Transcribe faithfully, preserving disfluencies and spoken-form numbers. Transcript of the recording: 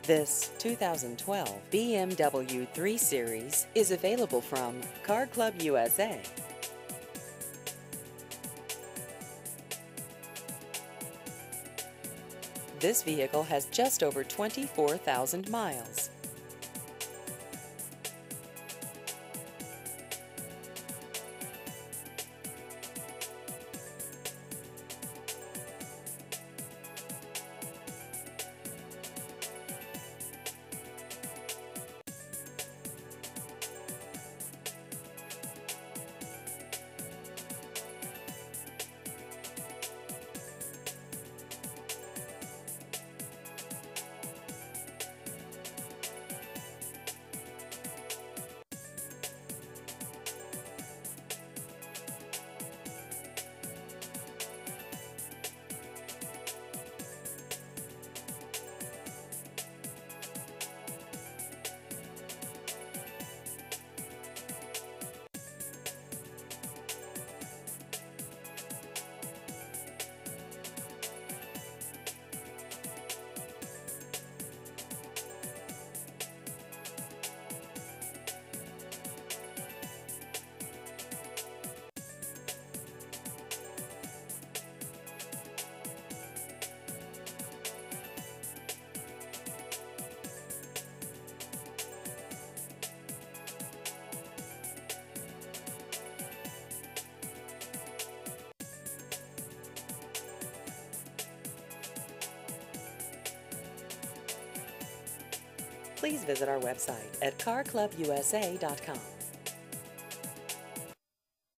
This two thousand twelve B M W three Series is available from Car Club U S A. This vehicle has just over twenty-four thousand miles. Please visit our website at car club U S A dot com.